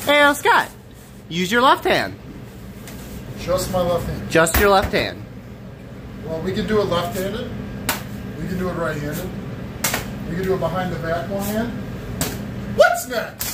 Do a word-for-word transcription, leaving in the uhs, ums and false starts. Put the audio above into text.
Hey, uh, Scott, use your left hand. Just my left hand. Just your left hand. Well, we can do it left-handed. We can do it right-handed. We can do it behind the back one hand. What's next?